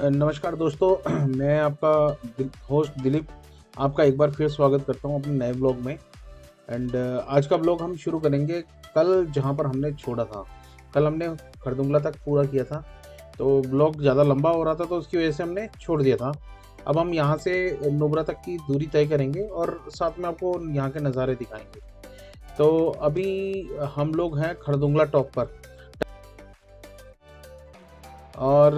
नमस्कार दोस्तों। मैं आपका होस्ट दिलीप आपका एक बार फिर स्वागत करता हूं अपने नए ब्लॉग में। आज का ब्लॉग हम शुरू करेंगे कल जहां पर हमने छोड़ा था। कल हमने खरदुंगला तक पूरा किया था, तो ब्लॉग ज़्यादा लंबा हो रहा था तो उसकी वजह से हमने छोड़ दिया था। अब हम यहां से नुब्रा तक की दूरी तय करेंगे और साथ में आपको यहाँ के नज़ारे दिखाएंगे। तो अभी हम लोग हैं खरदुंगला टॉप पर और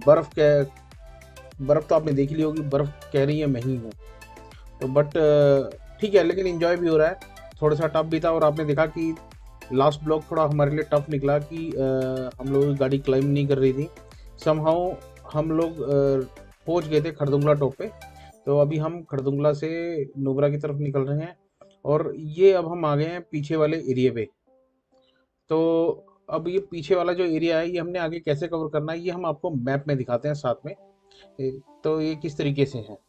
बर्फ़ तो आपने देख ली होगी। बर्फ़ कह रही है मैं ही हूँ, तो बट ठीक है, लेकिन इन्जॉय भी हो रहा है। थोड़ा सा टफ भी था और आपने देखा कि लास्ट ब्लॉक थोड़ा हमारे लिए टफ निकला कि हम लोग गाड़ी क्लाइंब नहीं कर रही थी। समहाउ हम लोग पहुँच गए थे खरदुंगला टॉप पे। तो अभी हम खरदुंगला से नुब्रा की तरफ निकल रहे हैं और ये अब हम आ गए हैं पीछे वाले एरिया पे। तो अब ये पीछे वाला जो एरिया है ये हमने आगे कैसे कवर करना है ये हम आपको मैप में दिखाते हैं साथ में। तो ये किस तरीके से है।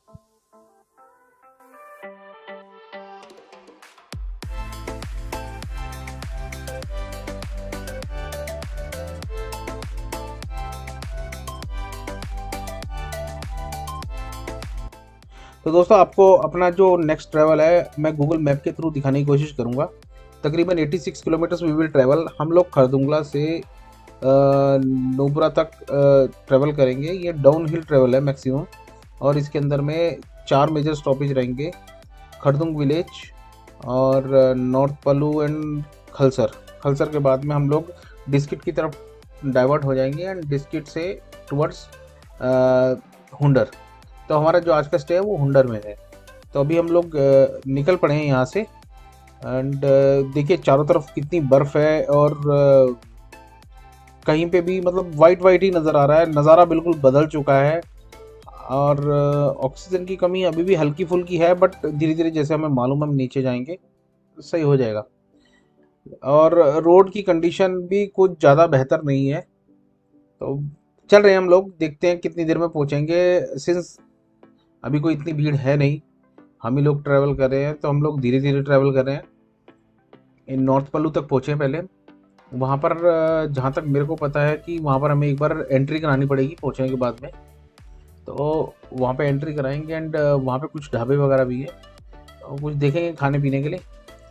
तो दोस्तों आपको अपना जो नेक्स्ट ट्रैवल है मैं गूगल मैप के थ्रू दिखाने की कोशिश करूंगा। तकरीबन 86 किलोमीटर्स वी विल ट्रैवल। हम लोग खरदुंगला से नुब्रा तक ट्रैवल करेंगे। ये डाउन हिल ट्रैवल है मैक्सिमम और इसके अंदर में 4 मेजर स्टॉपेज रहेंगे: खरदुंग विलेज और नॉर्थ पल्लू एंड खलसर। खलसर के बाद में हम लोग डिस्किट की तरफ डाइवर्ट हो जाएंगे एंड डिस्किट से टुवर्ड्स हुंडर। तो हमारा जो आज का स्टे है वो हुंडर में है। तो अभी हम लोग निकल पड़े हैं यहाँ से एंड देखिए चारों तरफ कितनी बर्फ़ है और कहीं पे भी मतलब वाइट वाइट ही नज़र आ रहा है। नज़ारा बिल्कुल बदल चुका है और ऑक्सीजन की कमी अभी भी हल्की फुल्की है, बट धीरे धीरे जैसे हमें मालूम हम नीचे जाएंगे सही हो जाएगा। और रोड की कंडीशन भी कुछ ज़्यादा बेहतर नहीं है। तो चल रहे हैं हम लोग, देखते हैं कितनी देर में पहुँचेंगे। सिंस अभी कोई इतनी भीड़ है नहीं, हम ही लोग ट्रैवल कर रहे हैं तो हम लोग धीरे धीरे ट्रैवल कर रहे हैं। इन नॉर्थ पल्लू तक पहुँचे पहले। वहाँ पर जहाँ तक मेरे को पता है कि वहाँ पर हमें एक बार एंट्री करानी पड़ेगी पहुँचने के बाद में। तो वहाँ पे एंट्री कराएंगे एंड वहाँ पे कुछ ढाबे वगैरह भी है, तो कुछ देखेंगे खाने पीने के लिए।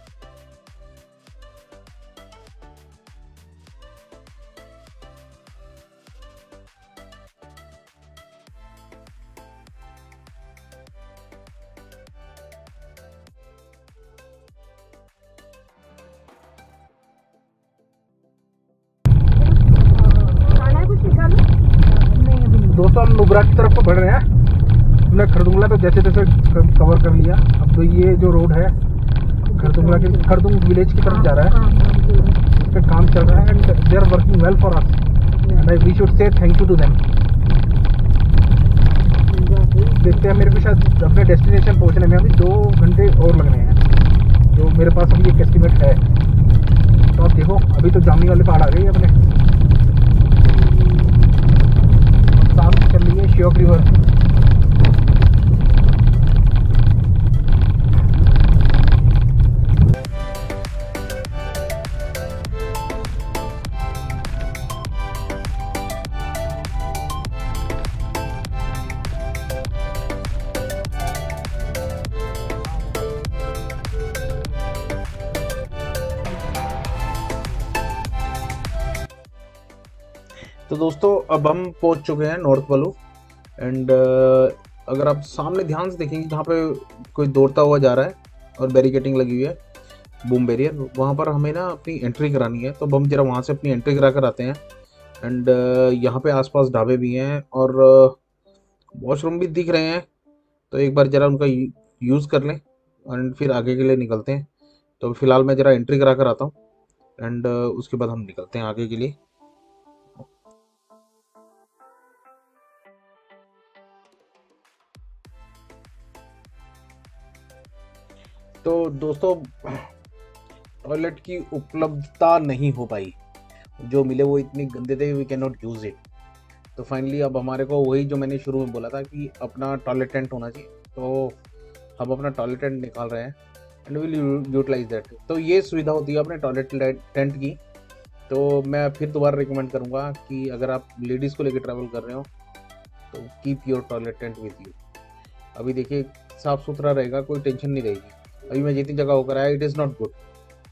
दोस्तों हम नुब्रा की तरफ को बढ़ रहे हैं। हमने खरदुंगला तो जैसे जैसे कवर कर लिया। अब तो ये जो रोड है खरदुंगला के खरदुंग विलेज की तरफ जा रहा है। इस पे काम चल रहा है and they are working well for us and we should say thank you to them. देखते हैं, मेरे को शायद अपने डेस्टिनेशन पहुंचने में अभी 2 घंटे और लगने हैं, जो मेरे पास अभी एक एस्टिमेट है। तो आप देखो अभी तो जामी वाले पहाड़ आ गए अपने। शाम चल रही है श्योक रिवर। तो दोस्तों अब हम पहुंच चुके हैं नॉर्थ पल्लू एंड अगर आप सामने ध्यान से देखेंगे जहाँ पे कोई दौड़ता हुआ जा रहा है और बैरिकेटिंग लगी हुई है, बूम बैरियर, वहाँ पर हमें ना अपनी एंट्री करानी है। तो अब हम जरा वहाँ से अपनी एंट्री करा कर आते हैं एंड यहाँ पे आसपास ढाबे भी हैं और वॉशरूम भी दिख रहे हैं। तो एक बार ज़रा उनका यूज़ कर लें एंड फिर आगे के लिए निकलते हैं। तो फिलहाल मैं ज़रा एंट्री करा कर आता हूँ एंड उसके बाद हम निकलते हैं आगे के लिए। तो दोस्तों टॉयलेट की उपलब्धता नहीं हो पाई, जो मिले वो इतने गंदे थे, we can not use it. तो फाइनली अब हमारे को वही जो मैंने शुरू में बोला था कि अपना टॉयलेट टेंट होना चाहिए, तो हम अपना टॉयलेट टेंट निकाल रहे हैं एंड विल यूटिलाइज दैट। तो ये सुविधा होती है अपने टॉयलेट टेंट की। तो मैं फिर दोबारा रिकमेंड करूँगा कि अगर आप लेडीज़ को लेकर ट्रैवल कर रहे हो तो keep your toilet tent with you. अभी देखिए साफ सुथरा रहेगा, कोई टेंशन नहीं रहेगी। अभी मैं जितनी जगह होकर आया, इट इज़ नॉट गुड।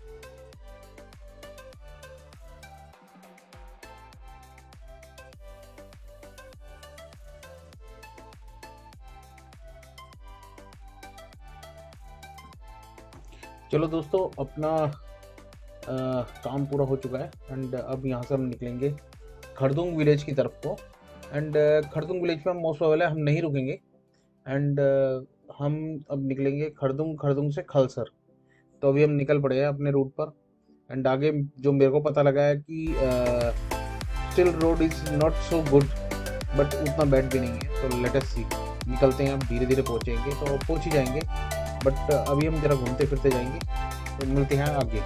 चलो दोस्तों, अपना काम पूरा हो चुका है एंड अब यहाँ से हम निकलेंगे खरदुंग विलेज की तरफ को। एंड खरदुंग विलेज में हम मोस्ट प्रोबेबली हम नहीं रुकेंगे एंड हम अब निकलेंगे खरदुंग से खलसर। तो अभी हम निकल पड़े हैं अपने रूट पर एंड आगे जो मेरे को पता लगा है कि still road is not so good, but उतना बैड भी नहीं है। तो लेट अस सी, निकलते हैं, अब धीरे धीरे पहुँचेंगे तो पहुँच ही जाएंगे, बट अभी हम जरा घूमते फिरते जाएंगे। तो मिलते हैं आगे।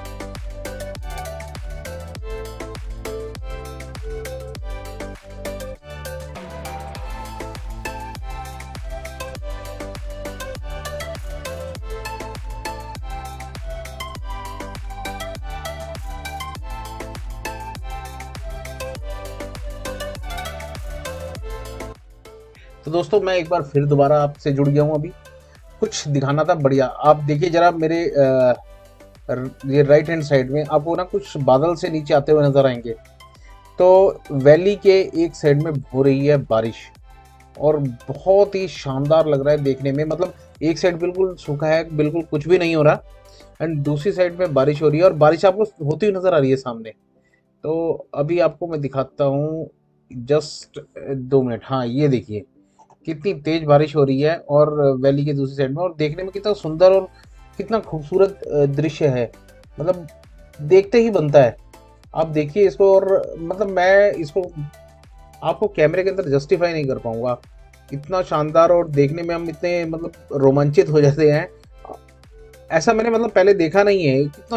तो दोस्तों मैं एक बार फिर दोबारा आपसे जुड़ गया हूँ। अभी कुछ दिखाना था बढ़िया। आप देखिए जरा मेरे ये राइट हैंड साइड में आपको ना कुछ बादल से नीचे आते हुए नजर आएंगे। तो वैली के एक साइड में हो रही है बारिश और बहुत ही शानदार लग रहा है देखने में। मतलब एक साइड बिल्कुल सूखा है, बिल्कुल कुछ भी नहीं हो रहा, एंड दूसरी साइड में बारिश हो रही है और बारिश आपको होती हुई नजर आ रही है सामने। तो अभी आपको मैं दिखाता हूँ, जस्ट 2 मिनट। हाँ ये देखिए कितनी तेज बारिश हो रही है और वैली के दूसरी साइड में, और देखने में कितना सुंदर और कितना खूबसूरत दृश्य है। मतलब देखते ही बनता है। आप देखिए इसको, और मतलब मैं इसको आपको कैमरे के अंदर जस्टिफाई नहीं कर पाऊंगा, इतना शानदार। और देखने में हम इतने मतलब रोमांचित हो जाते हैं, ऐसा मैंने मतलब पहले देखा नहीं है। कितना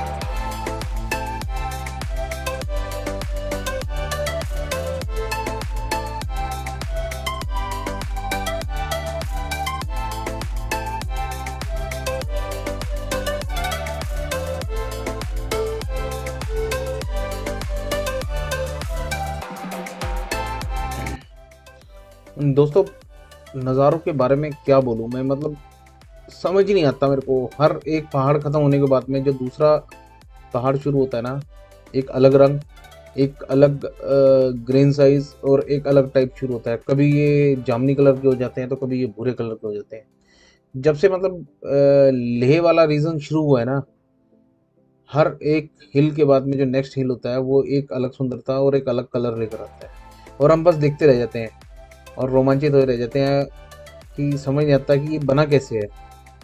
दोस्तों, नज़ारों के बारे में क्या बोलूँ मैं, मतलब समझ ही नहीं आता मेरे को। हर एक पहाड़ ख़त्म होने के बाद में जो दूसरा पहाड़ शुरू होता है ना, एक अलग रंग, एक अलग ग्रेन साइज और एक अलग टाइप शुरू होता है। कभी ये जामुनी कलर के हो जाते हैं तो कभी ये भूरे कलर के हो जाते हैं। जब से मतलब लेह वाला रीजन शुरू हुआ है ना, हर एक हिल के बाद में जो नेक्स्ट हिल होता है वो एक अलग सुंदरता और एक अलग कलर लेकर आता है, और हम बस देखते रह जाते हैं और रोमांचित हो रह जाते हैं कि समझ नहीं आता कि ये बना कैसे है।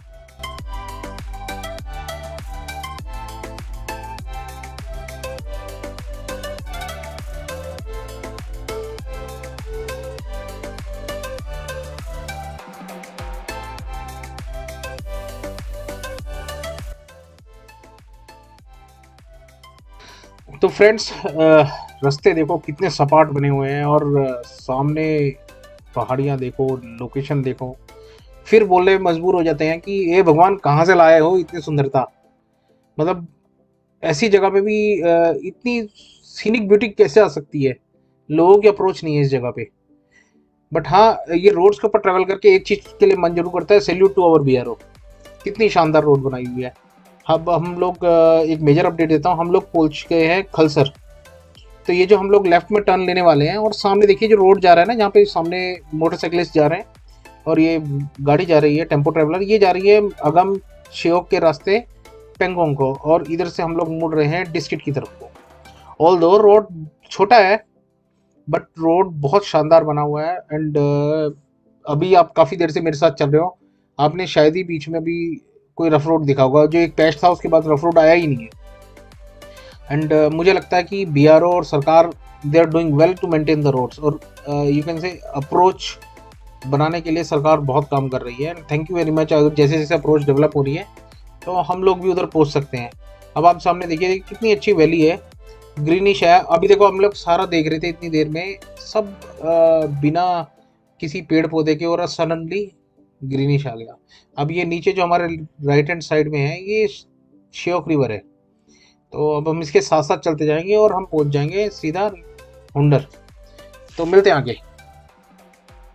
तो फ्रेंड्स, रास्ते देखो कितने सपाट बने हुए हैं और सामने पहाड़ियाँ देखो, लोकेशन देखो, फिर बोलने में मजबूर हो जाते हैं कि ये भगवान कहाँ से लाए हो इतनी सुंदरता। मतलब ऐसी जगह पे भी इतनी सीनिक ब्यूटी कैसे आ सकती है। लोगों की अप्रोच नहीं है इस जगह पे। बट हाँ, ये रोड्स के ऊपर ट्रैवल करके एक चीज के लिए मन जरूर करता है, सैल्यूट टू आवर बीआरओ। कितनी शानदार रोड बनाई हुई है। अब हम लोग एक मेजर अपडेट देता हूँ, हम लोग पहुंच गए हैं खलसर। तो ये जो हम लोग लेफ्ट में टर्न लेने वाले हैं, और सामने देखिए जो रोड जा रहा है ना, जहाँ पे सामने मोटरसाइकिलिस्ट जा रहे हैं और ये गाड़ी जा रही है टेम्पो ट्रेवलर, ये जा रही है अगम श्योक के रास्ते पेंगोंग को, और इधर से हम लोग मुड़ रहे हैं डिस्ट्रिक्ट की तरफ को। ऑल दो रोड छोटा है बट रोड बहुत शानदार बना हुआ है। एंड अभी आप काफ़ी देर से मेरे साथ चल रहे हो, आपने शायद ही बीच में अभी कोई रफ रोड दिखा होगा। जो एक पैच था उसके बाद रफ रोड आया ही नहीं है। एंड मुझे लगता है कि बीआरओ और सरकार, they are doing well to maintain the roads, और यू कैन से अप्रोच बनाने के लिए सरकार बहुत काम कर रही है। And thank you very much. जैसे जैसे अप्रोच डेवलप हो रही है तो हम लोग भी उधर पहुंच सकते हैं। अब आप सामने देखिए कितनी अच्छी वैली है, ग्रीनिश है। अभी देखो हम लोग सारा देख रहे थे इतनी देर में, सब बिना किसी पेड़ पौधे के, और सडनली ग्रीनिश आ गया। अब ये नीचे जो हमारे राइट हैंड साइड में है ये श्योक रिवर है। तो अब हम इसके साथ साथ चलते जाएंगे और हम पहुंच जाएंगे सीधा हुंडर। तो मिलते हैं आगे।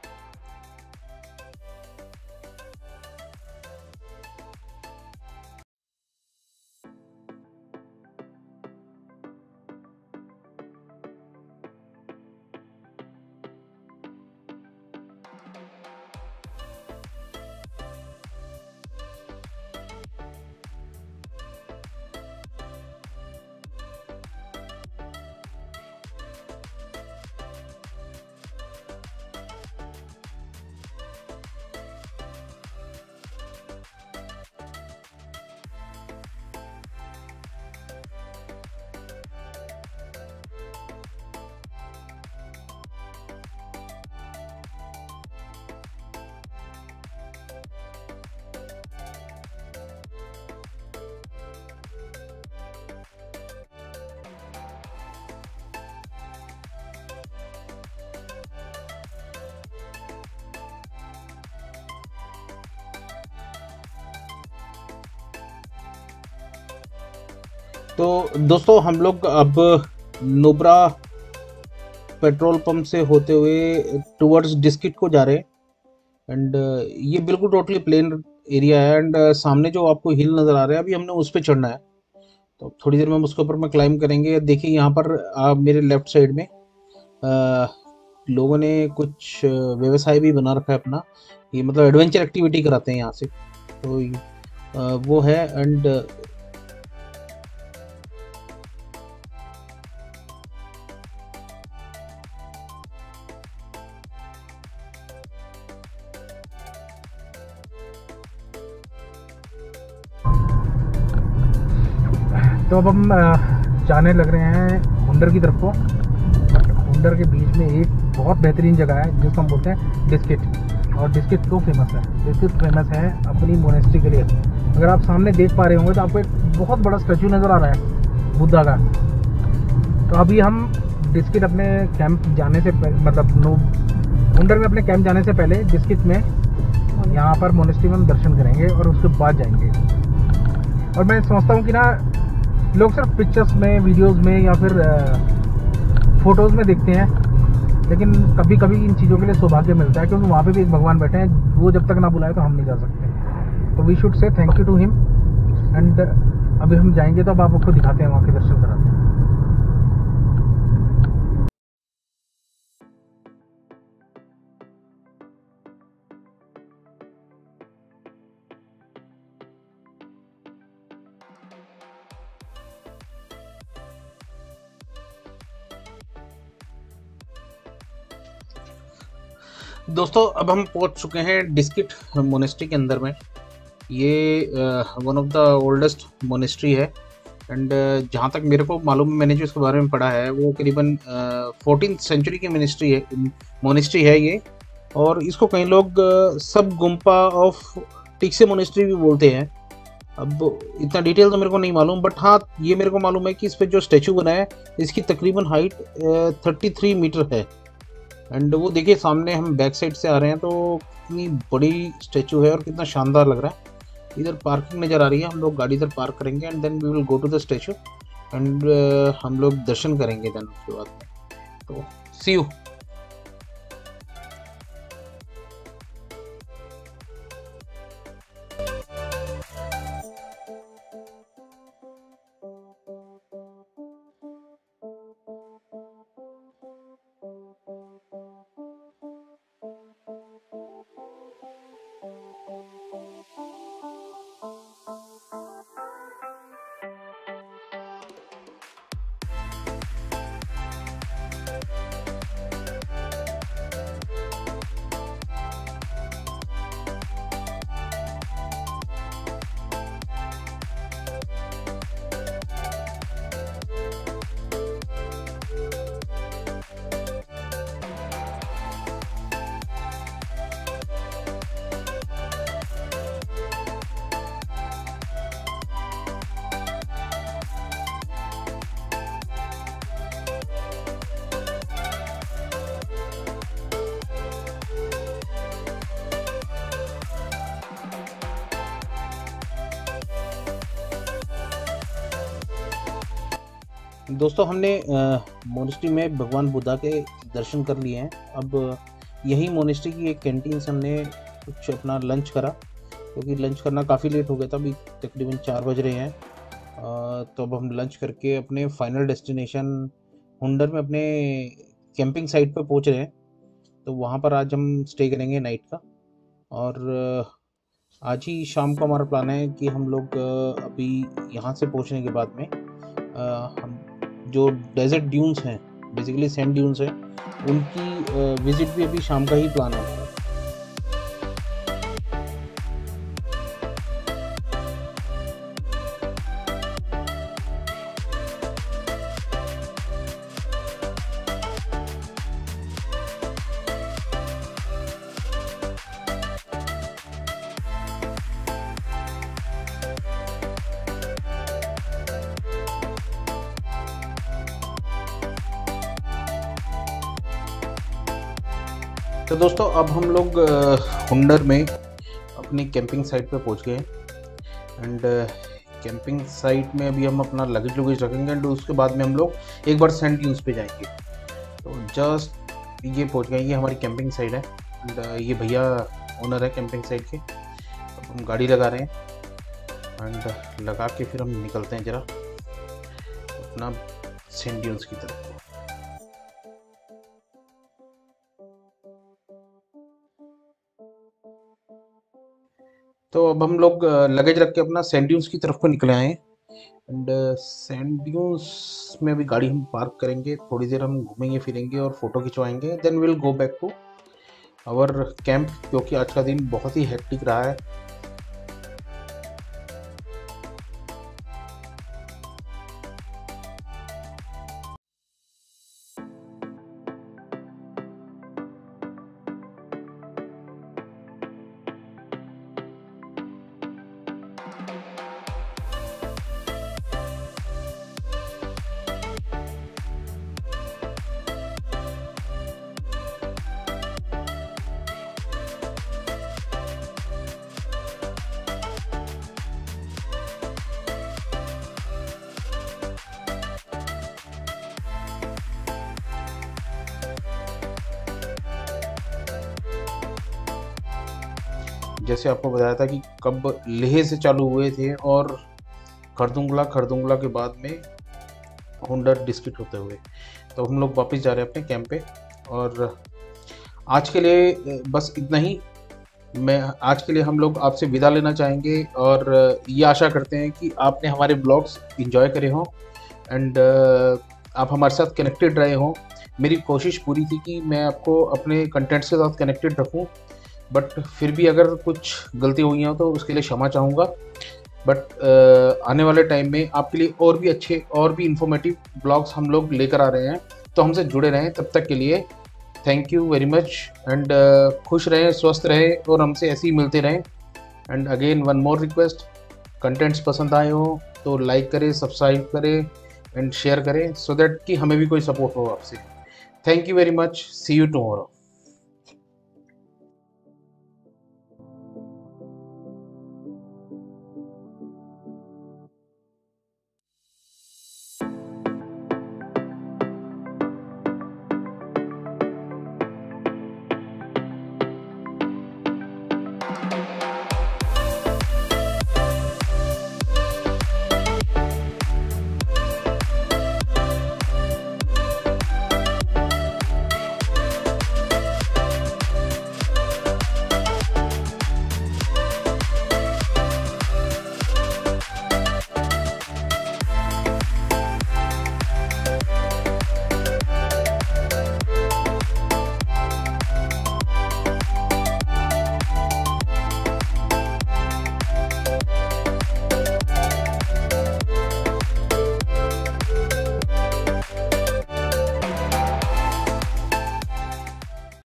तो दोस्तों हम लोग अब नुब्रा पेट्रोल पंप से होते हुए टुवर्ड्स डिस्किट को जा रहे हैं। एंड ये बिल्कुल टोटली प्लेन एरिया है। एंड सामने जो आपको हिल नज़र आ रहा है, अभी हमने उस पर चढ़ना है। तो थोड़ी देर में हम उसके ऊपर में क्लाइम करेंगे। देखिए यहाँ पर मेरे लेफ्ट साइड में लोगों ने कुछ व्यवसाय भी बना रखा है अपना। ये मतलब एडवेंचर एक्टिविटी कराते हैं यहाँ से, तो वो है। एंड तो अब हम जाने लग रहे हैं हुंडर की तरफ को। हुंडर के बीच में एक बहुत बेहतरीन जगह है जिसको हम बोलते हैं डिस्किट। और डिस्किट क्यों फेमस है? डिस्किट फेमस है अपनी मोनेस्ट्री के लिए। अगर आप सामने देख पा रहे होंगे तो आपको एक बहुत बड़ा स्टैचू नज़र आ रहा है बुद्धा का। तो अभी हम डिस्किट अपने कैंप जाने से मतलब हुंडर में अपने कैंप जाने से पहले डिस्किट में यहाँ पर मोनेस्ट्री में हम दर्शन करेंगे और उसके बाद जाएंगे। और मैं समझता हूँ कि ना लोग सिर्फ पिक्चर्स में, वीडियोस में या फिर फ़ोटोज़ में देखते हैं, लेकिन कभी कभी इन चीज़ों के लिए सौभाग्य मिलता है, क्योंकि वहाँ पे भी एक भगवान बैठे हैं। वो जब तक ना बुलाए तो हम नहीं जा सकते। तो we should say thank you to him. And अभी हम जाएंगे तो अब आपको दिखाते हैं, वहाँ के दर्शन कराते हैं। दोस्तों अब हम पहुंच चुके हैं डिस्किट मोनेस्ट्री के अंदर में। ये one of the oldest monastery है। एंड जहाँ तक मेरे को मालूम है, मैंने जो इसके बारे में पढ़ा है, वो करीबन 14th सेंचुरी की मोनेस्ट्री है ये। और इसको कई लोग सब गुम्पा ऑफ टिक्से मोनेस्ट्री भी बोलते हैं। अब इतना डिटेल तो मेरे को नहीं मालूम, बट हाँ ये मेरे को मालूम है कि इस पर जो स्टैचू बना है इसकी तकरीबन हाइट 33 मीटर है। एंड वो देखिए सामने हम बैक साइड से आ रहे हैं तो कितनी बड़ी स्टैचू है और कितना शानदार लग रहा है। इधर पार्किंग नज़र आ रही है, हम लोग गाड़ी इधर पार्क करेंगे and then we will go to the statue. And हम लोग दर्शन करेंगे देन उसके बाद। तो सी यू। दोस्तों हमने मोनेस्ट्री में भगवान बुद्धा के दर्शन कर लिए हैं। अब यही मोनेस्ट्री की एक कैंटीन से हमने कुछ अपना लंच करा, क्योंकि लंच करना काफ़ी लेट हो गया था। अभी तकरीबन 4 बज रहे हैं। तो अब हम लंच करके अपने फाइनल डेस्टिनेशन हुंडर में अपने कैंपिंग साइट पर पहुंच रहे हैं। तो वहाँ पर आज हम स्टे करेंगे नाइट का। और आज ही शाम को हमारा प्लान है कि हम लोग अभी यहाँ से पहुँचने के बाद में हम जो डेजर्ट ड्यून्स हैं, बेसिकली सैंड ड्यून्स हैं, उनकी विज़िट भी अभी शाम का ही प्लान है। तो दोस्तों अब हम लोग हुंडर में अपनी कैंपिंग साइट पे पहुंच गए। एंड कैंपिंग साइट में अभी हम अपना लगेज लगेज रखेंगे एंड उसके बाद में हम लोग एक बार सैंड ड्यून्स पे जाएंगे। तो जस्ट ये पहुंच गए, ये हमारी कैंपिंग साइट है एंड ये भैया ओनर है कैंपिंग साइट के। अब हम गाड़ी लगा रहे हैं एंड लगा के फिर हम निकलते हैं जरा अपना सैंड ड्यून्स की तरफ। तो अब हम लोग लगेज रख के अपना सैंड ड्यून्स की तरफ को निकले आए हैं एंड सैंड ड्यून्स में अभी गाड़ी हम पार्क करेंगे, थोड़ी देर हम घूमेंगे फिरेंगे और फोटो खिंचवाएंगे, then will go back to our camp, क्योंकि आज का दिन बहुत ही हेक्टिक रहा है। जैसे आपको बताया था कि कब लेह से चालू हुए थे और खरदुंगला के बाद में हुंडर डिस्ट्रिक्ट होते हुए, तो हम लोग वापस जा रहे हैं अपने कैंप पे। और आज के लिए बस इतना ही। आज के लिए हम लोग आपसे विदा लेना चाहेंगे और ये आशा करते हैं कि आपने हमारे ब्लॉग्स इंजॉय करे हों एंड आप हमारे साथ कनेक्टेड रहे हों। मेरी कोशिश पूरी थी कि मैं आपको अपने कंटेंट्स के साथ कनेक्टेड रखूं, बट फिर भी अगर कुछ गलती हुई हो तो उसके लिए क्षमा चाहूँगा। बट आने वाले टाइम में आपके लिए और भी अच्छे और भी इंफॉर्मेटिव ब्लॉग्स हम लोग लेकर आ रहे हैं, तो हमसे जुड़े रहें। तब तक के लिए thank you very much and खुश रहें, स्वस्थ रहें और हमसे ऐसे ही मिलते रहें। And again one more request, contents पसंद आए हो तो लाइक करें, सब्सक्राइब करें एंड शेयर करें, सो दैट कि हमें भी कोई सपोर्ट हो आपसे। Thank you very much, see you tomorrow.